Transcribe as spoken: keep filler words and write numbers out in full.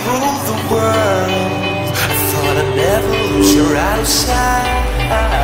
rule the world. I thought I'd never lose your out of sight.